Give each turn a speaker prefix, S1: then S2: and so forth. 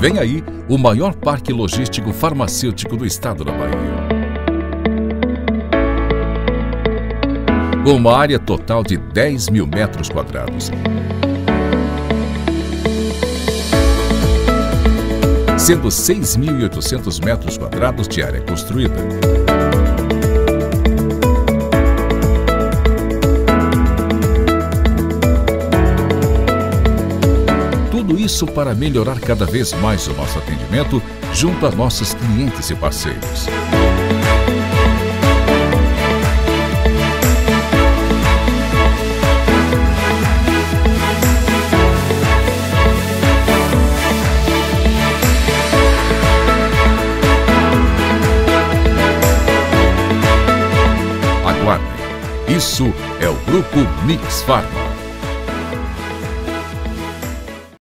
S1: Vem aí o maior parque logístico farmacêutico do estado da Bahia. Com uma área total de 10 mil metros quadrados. Sendo 6.800 metros quadrados de área construída. Tudo isso para melhorar cada vez mais o nosso atendimento junto a nossos clientes e parceiros. Aguardem. Isso é o Grupo Mix Pharma.